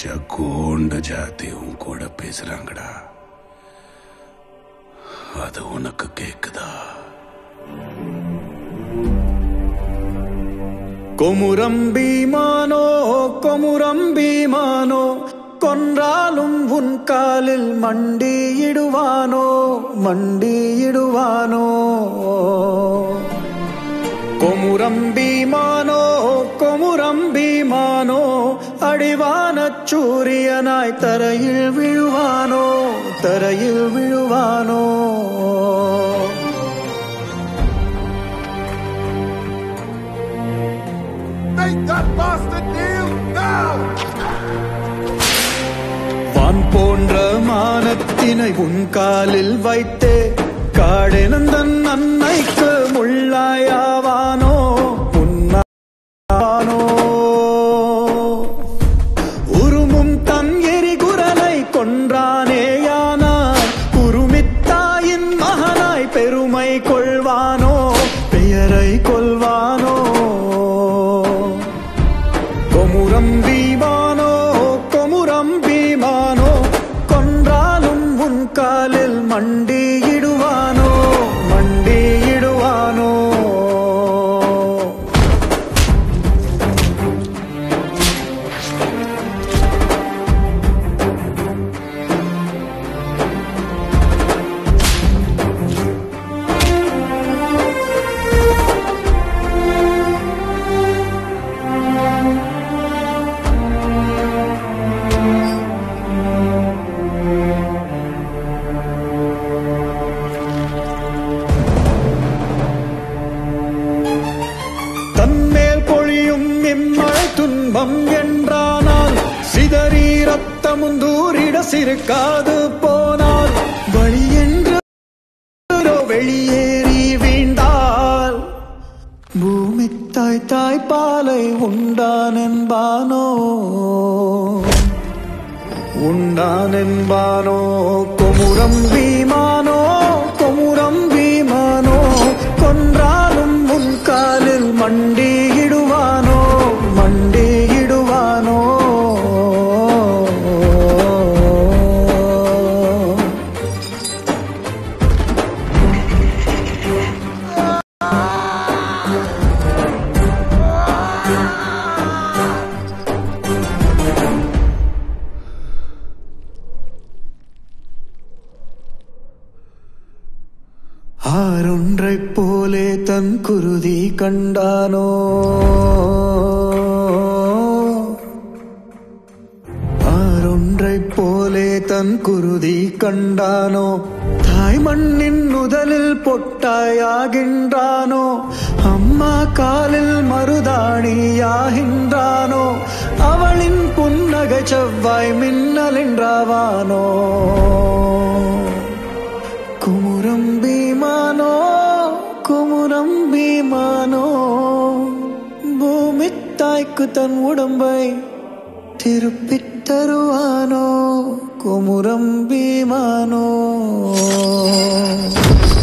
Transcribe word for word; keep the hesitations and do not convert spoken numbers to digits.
கோண்ட ஜாத்தியும் கூட பேசுறாங்கடா. அது உனக்கு கேக்குதா? கொமுரம் பீமானோ கொமுரம் பீமானோ கொன்றாலும் உன் காலில் மண்டியிடுவானோ மண்டியிடுவானோ. கொமுரம் பீமானோ கொமுரம் பீமானோ அடிவானச் சூரியனாய் தரையில் விழுவானோ தரையில் விழுவானோ. Make that bastard kneel now! வான் போன்ற மானத்தினை உன் காலில் வைத்தே காடெனந்தன் அன்னைக்கு முள்ளாயாவானோ முன்னானோ. உருமும் தன் எரிகுரலை கொன்றானேயானாய் உருமித்தாயின் மகனாய் பெருமை கொள்வானோ பெயரை கொள்வானோ. கொமுரம் பீமானோ கொமுரம் பீமானோ கொன்றாலும் உன் காலில் மண்டியிடுவானோ மண்டியிடுவானோ. தன்மேல் பொழியும் இம்மழை துன்பம் என்றானால் சிதறி ரத்தமும் தூரிட சிறுக்காது போனால் வழி என்று வெளியேறி வீண்டால் பூமி தாய் தாய்ப்பாலை உண்டான் என்பானோ உண்டான் என்பானோ. கொமுரம் பீமானோ கொமுரம் பீமானோ கொன்றாலும் உன் காலில் மண்டியிடுவானோ மண்டியிடுவானோ. ஆறொன்றைப் போலே தன் குருதி கண்டானோ ஆறொன்றைப் போலே தன் குருதி கண்டானோ. தாய் மண்ணின் முதலில் பொட்டாயாகின்றானோ அம்மா காலில் மருதாணியாகின்றானோ. அவளின் புன்னகை செவ்வாய் மின்னல் என்றாவானோ. கொமுரம் பீமானோ கொமுரம் பீமானோ பூமி தாய்க்கு தன் உடம்பை திருப்பித் தருவானோ கொமுரம் பீமானோ.